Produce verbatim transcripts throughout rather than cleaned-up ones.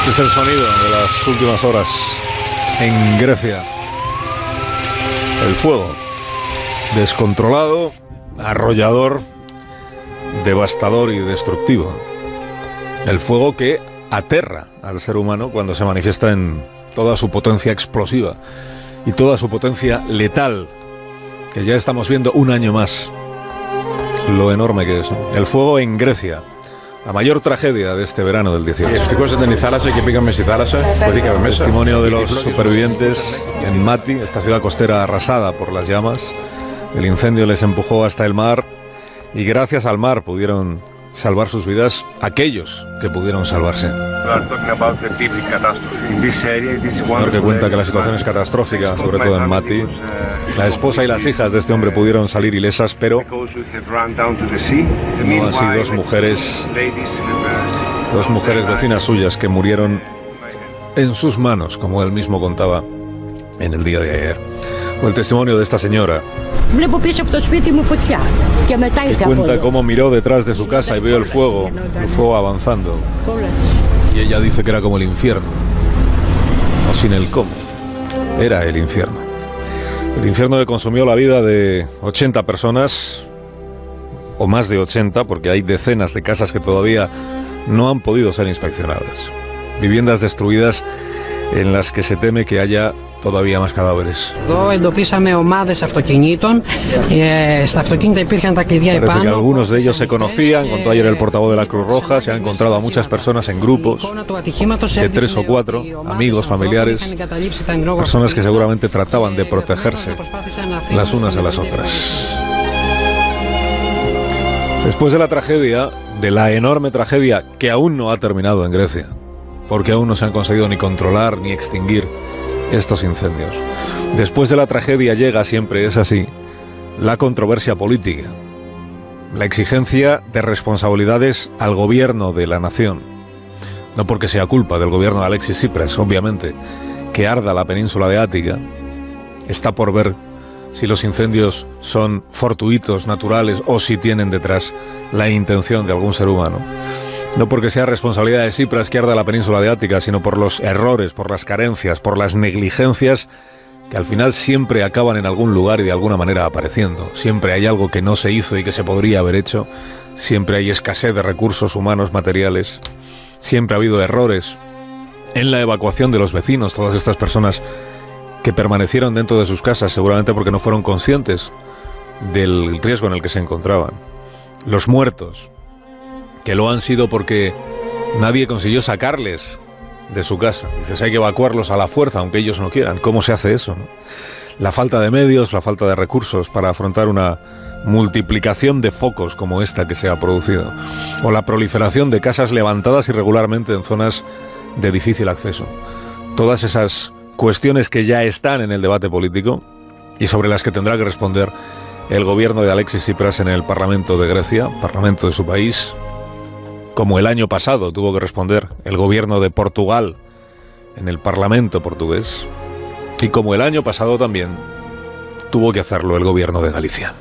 Este es el sonido de las últimas horas en Grecia. El fuego, descontrolado, arrollador, devastador y destructivo. El fuego que aterra al ser humano cuando se manifiesta en toda su potencia explosiva y toda su potencia letal, que ya estamos viendo un año más lo enorme que es. El fuego en Grecia, la mayor tragedia de este verano del dieciocho. Testimonio de los supervivientes en Mati, esta ciudad costera arrasada por las llamas. El incendio les empujó hasta el mar y gracias al mar pudieron salvar sus vidas aquellos que pudieron salvarse. Señor que cuenta que la situación es catastrófica, sobre todo en Mati. La esposa y las hijas de este hombre pudieron salir ilesas, pero no así dos mujeres, dos mujeres vecinas suyas que murieron en sus manos, como él mismo contaba en el día de ayer. O el testimonio de esta señora, que cuenta cómo miró detrás de su casa y vio el fuego, el fuego avanzando. Y ella dice que era como el infierno, no sin el cómo, era el infierno. El infierno que consumió la vida de ochenta personas, o más de ochenta, porque hay decenas de casas que todavía no han podido ser inspeccionadas. Viviendas destruidas en las que se teme que haya todavía más cadáveres. Parece que algunos de ellos se conocían, contó ayer el portavoz de la Cruz Roja. Se han encontrado a muchas personas en grupos de tres o cuatro, amigos, familiares, personas que seguramente trataban de protegerse las unas a las otras. Después de la tragedia, de la enorme tragedia que aún no ha terminado en Grecia, porque aún no se han conseguido ni controlar ni extinguir estos incendios. Después de la tragedia llega, siempre es así, la controversia política, la exigencia de responsabilidades al gobierno de la nación. No porque sea culpa del gobierno de Alexis Tsipras, obviamente, que arda la península de Ática. Está por ver si los incendios son fortuitos, naturales, o si tienen detrás la intención de algún ser humano. No porque sea responsabilidad de Tsipras que arda la península de Ática, sino por los errores, por las carencias, por las negligencias que al final siempre acaban en algún lugar y de alguna manera apareciendo. Siempre hay algo que no se hizo y que se podría haber hecho. Siempre hay escasez de recursos humanos, materiales. Siempre ha habido errores en la evacuación de los vecinos, todas estas personas que permanecieron dentro de sus casas, seguramente porque no fueron conscientes del riesgo en el que se encontraban. Los muertos, que lo han sido porque nadie consiguió sacarles de su casa. Dices, hay que evacuarlos a la fuerza, aunque ellos no quieran. ¿Cómo se hace eso, no? La falta de medios, la falta de recursos para afrontar una multiplicación de focos como esta que se ha producido. O la proliferación de casas levantadas irregularmente en zonas de difícil acceso. Todas esas cuestiones que ya están en el debate político y sobre las que tendrá que responder el gobierno de Alexis Tsipras en el Parlamento de Grecia, Parlamento de su país, como el año pasado tuvo que responder el gobierno de Portugal en el Parlamento portugués, y como el año pasado también tuvo que hacerlo el gobierno de Galicia.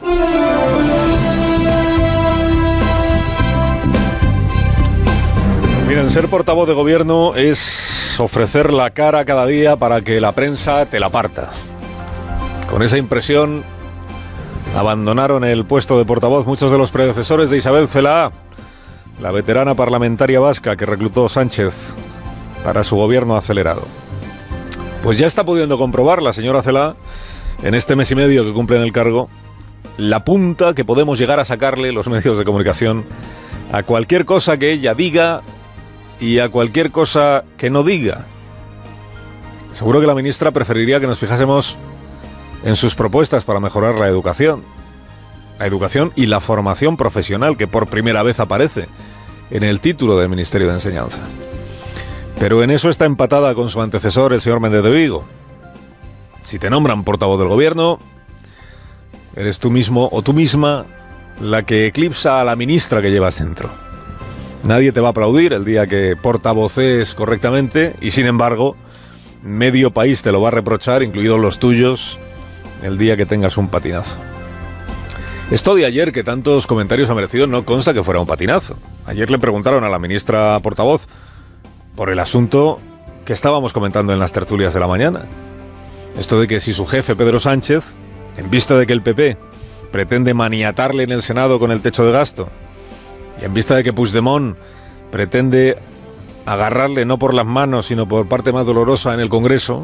Miren, ser portavoz de gobierno es ofrecer la cara cada día para que la prensa te la parta. Con esa impresión abandonaron el puesto de portavoz muchos de los predecesores de Isabel Celaá, la veterana parlamentaria vasca que reclutó Sánchez para su gobierno acelerado. Pues ya está pudiendo comprobar la señora Celaá, en este mes y medio que cumple en el cargo, la punta que podemos llegar a sacarle los medios de comunicación a cualquier cosa que ella diga y a cualquier cosa que no diga. Seguro que la ministra preferiría que nos fijásemos en sus propuestas para mejorar la educación. La educación y la formación profesional, que por primera vez aparece en el título del Ministerio de Enseñanza. Pero en eso está empatada con su antecesor, el señor Méndez de Vigo. Si te nombran portavoz del gobierno, eres tú mismo o tú misma la que eclipsa a la ministra que llevas dentro. Nadie te va a aplaudir el día que portavocees correctamente y, sin embargo, medio país te lo va a reprochar, incluidos los tuyos, el día que tengas un patinazo. Esto de ayer, que tantos comentarios ha merecido, no consta que fuera un patinazo. Ayer le preguntaron a la ministra portavoz por el asunto que estábamos comentando en las tertulias de la mañana. Esto de que si su jefe, Pedro Sánchez, en vista de que el P P pretende maniatarle en el Senado con el techo de gasto, y en vista de que Puigdemont pretende agarrarle no por las manos, sino por parte más dolorosa en el Congreso,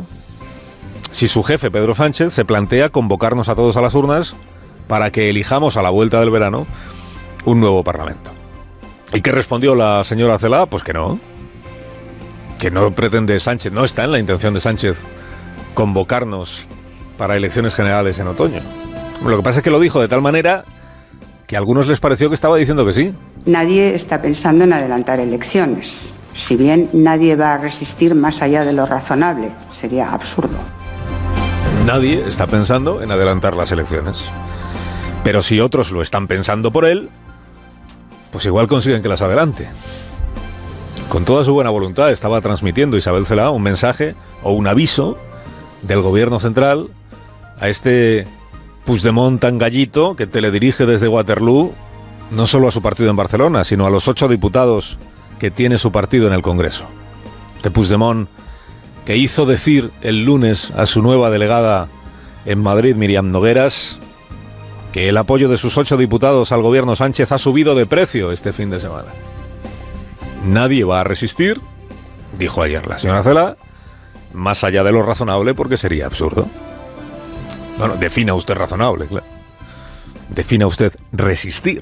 si su jefe, Pedro Sánchez, se plantea convocarnos a todos a las urnas para que elijamos a la vuelta del verano un nuevo Parlamento. ¿Y qué respondió la señora Celaá? Pues que no. Que no pretende Sánchez, no está en la intención de Sánchez convocarnos para elecciones generales en otoño. Lo que pasa es que lo dijo de tal manera que a algunos les pareció que estaba diciendo que sí. Nadie está pensando en adelantar elecciones. Si bien nadie va a resistir más allá de lo razonable, sería absurdo. Nadie está pensando en adelantar las elecciones. Pero si otros lo están pensando por él, pues igual consiguen que las adelante. Con toda su buena voluntad estaba transmitiendo Isabel Celaá un mensaje o un aviso del gobierno central a este Puigdemont tan gallito que teledirige desde Waterloo no solo a su partido en Barcelona, sino a los ocho diputados que tiene su partido en el Congreso. Este Puigdemont que hizo decir el lunes a su nueva delegada en Madrid, Míriam Nogueras, que el apoyo de sus ocho diputados al gobierno Sánchez ha subido de precio este fin de semana. Nadie va a resistir, dijo ayer la señora Celaá, más allá de lo razonable, porque sería absurdo. Bueno, defina usted razonable, claro. Defina usted resistir.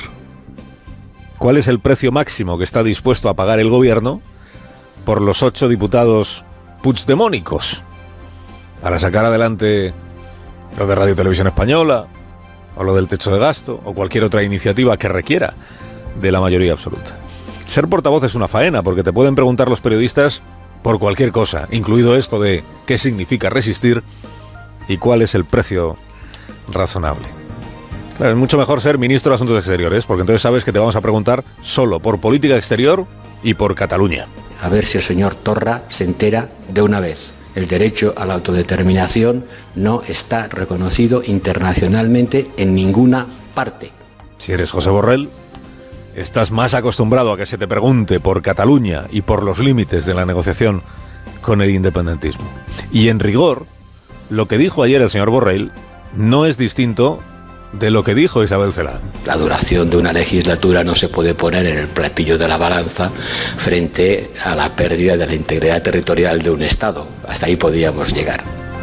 ¿Cuál es el precio máximo que está dispuesto a pagar el gobierno por los ocho diputados puigdemónicos para sacar adelante lo de Radio Televisión Española, o lo del techo de gasto, o cualquier otra iniciativa que requiera de la mayoría absoluta? Ser portavoz es una faena, porque te pueden preguntar los periodistas por cualquier cosa, incluido esto de qué significa resistir y cuál es el precio razonable. Claro, es mucho mejor ser ministro de Asuntos Exteriores, porque entonces sabes que te vamos a preguntar solo por política exterior y por Cataluña. A ver si el señor Torra se entera de una vez. El derecho a la autodeterminación no está reconocido internacionalmente en ninguna parte. Si eres José Borrell, estás más acostumbrado a que se te pregunte por Cataluña y por los límites de la negociación con el independentismo. Y en rigor, lo que dijo ayer el señor Borrell no es distinto de lo que dijo Isabel Celaá. La duración de una legislatura no se puede poner en el platillo de la balanza frente a la pérdida de la integridad territorial de un Estado. Hasta ahí podíamos llegar.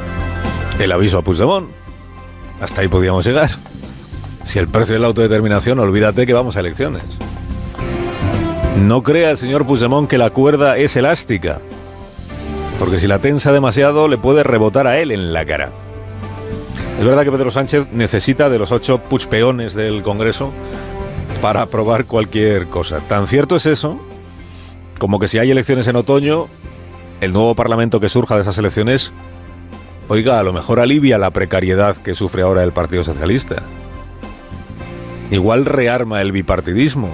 El aviso a Puigdemont. Hasta ahí podíamos llegar. Si el precio de la autodeterminación, olvídate que vamos a elecciones. No crea el señor Puigdemont que la cuerda es elástica, porque si la tensa demasiado le puede rebotar a él en la cara. Es verdad que Pedro Sánchez necesita de los ocho puigpeones del Congreso para aprobar cualquier cosa. Tan cierto es eso, como que si hay elecciones en otoño, el nuevo Parlamento que surja de esas elecciones, oiga, a lo mejor alivia la precariedad que sufre ahora el Partido Socialista. Igual rearma el bipartidismo.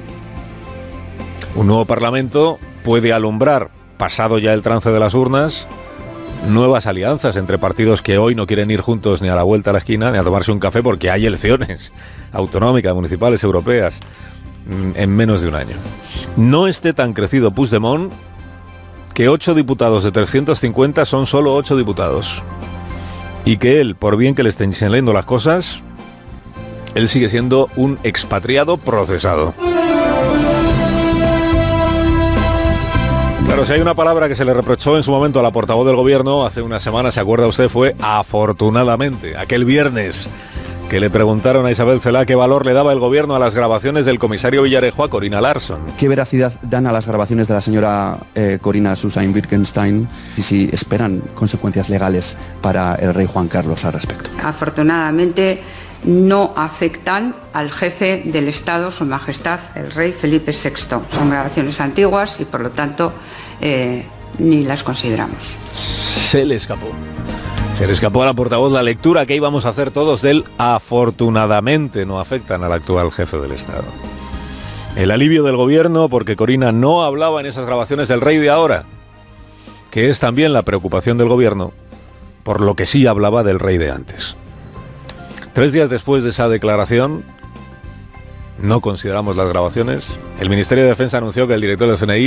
Un nuevo Parlamento puede alumbrar, pasado ya el trance de las urnas, nuevas alianzas entre partidos que hoy no quieren ir juntos ni a la vuelta a la esquina, ni a tomarse un café, porque hay elecciones autonómicas, municipales, europeas, en menos de un año. No esté tan crecido Puigdemont que ocho diputados de trescientos cincuenta son solo ocho diputados. Y que él, por bien que le estén saliendo las cosas, él sigue siendo un expatriado procesado. Claro, si hay una palabra que se le reprochó en su momento a la portavoz del gobierno hace una semana, ¿se acuerda usted? Fue afortunadamente. Aquel viernes que le preguntaron a Isabel Celaá qué valor le daba el gobierno a las grabaciones del comisario Villarejo a Corina Larsson. ¿Qué veracidad dan a las grabaciones de la señora eh, Corina Susan Wittgenstein y si esperan consecuencias legales para el rey Juan Carlos al respecto? Afortunadamente no afectan al jefe del Estado, Su Majestad, el rey Felipe sexto. Son grabaciones antiguas y por lo tanto eh, ni las consideramos. Se le escapó. Se le escapó a la portavoz la lectura que íbamos a hacer todos del afortunadamente no afectan al actual jefe del Estado. El alivio del gobierno porque Corina no hablaba en esas grabaciones del rey de ahora, que es también la preocupación del gobierno por lo que sí hablaba del rey de antes. Tres días después de esa declaración, no consideramos las grabaciones, el Ministerio de Defensa anunció que el director del C N I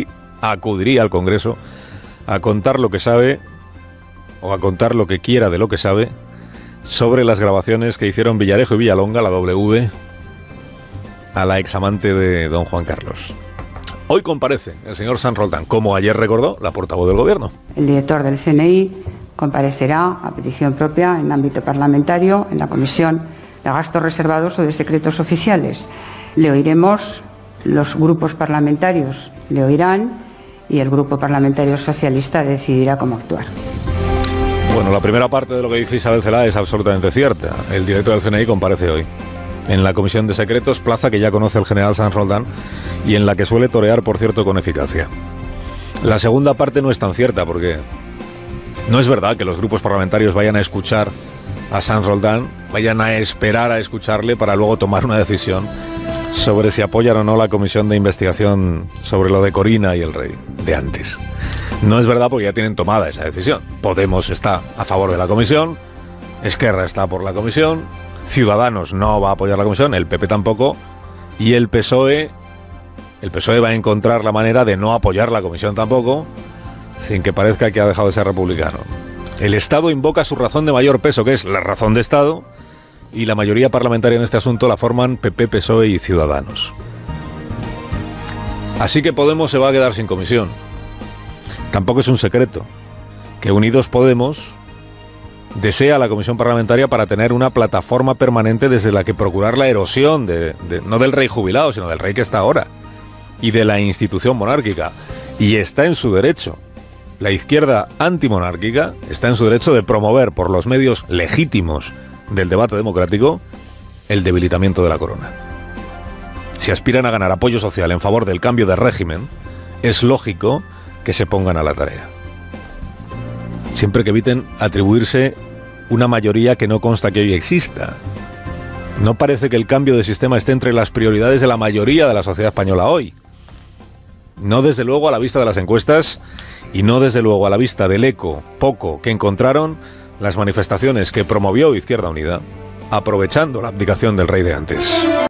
acudiría al Congreso a contar lo que sabe, o a contar lo que quiera de lo que sabe, sobre las grabaciones que hicieron Villarejo y Villalonga, la W, a la examante de don Juan Carlos. Hoy comparece el señor Sanz Roldán, como ayer recordó la portavoz del Gobierno. El director del C N I comparecerá a petición propia en ámbito parlamentario en la Comisión de Gastos Reservados o de Secretos Oficiales. Le oiremos, los grupos parlamentarios le oirán y el Grupo Parlamentario Socialista decidirá cómo actuar. Bueno, la primera parte de lo que dice Isabel Celaá es absolutamente cierta. El director del C N I comparece hoy en la Comisión de Secretos, plaza que ya conoce el general Sanz Roldán y en la que suele torear, por cierto, con eficacia. La segunda parte no es tan cierta, porque no es verdad que los grupos parlamentarios vayan a escuchar a Sanz Roldán, vayan a esperar a escucharle para luego tomar una decisión sobre si apoyan o no la comisión de investigación sobre lo de Corina y el rey de antes. No es verdad, porque ya tienen tomada esa decisión. Podemos está a favor de la comisión, Esquerra está por la comisión, Ciudadanos no va a apoyar la comisión, el P P tampoco, y el P S O E, el P S O E va a encontrar la manera de no apoyar la comisión tampoco, sin que parezca que ha dejado de ser republicano. El Estado invoca su razón de mayor peso, que es la razón de Estado, y la mayoría parlamentaria en este asunto la forman P P, P S O E y Ciudadanos. Así que Podemos se va a quedar sin comisión. Tampoco es un secreto que Unidos Podemos desea la comisión parlamentaria para tener una plataforma permanente desde la que procurar la erosión, de, de, no del rey jubilado, sino del rey que está ahora, y de la institución monárquica. Y está en su derecho. La izquierda antimonárquica está en su derecho de promover por los medios legítimos del debate democrático el debilitamiento de la corona. Si aspiran a ganar apoyo social en favor del cambio de régimen, es lógico que se pongan a la tarea. Siempre que eviten atribuirse una mayoría que no consta que hoy exista. No parece que el cambio de sistema esté entre las prioridades de la mayoría de la sociedad española hoy. No desde luego a la vista de las encuestas y no desde luego a la vista del eco poco que encontraron las manifestaciones que promovió Izquierda Unida, aprovechando la abdicación del rey de antes.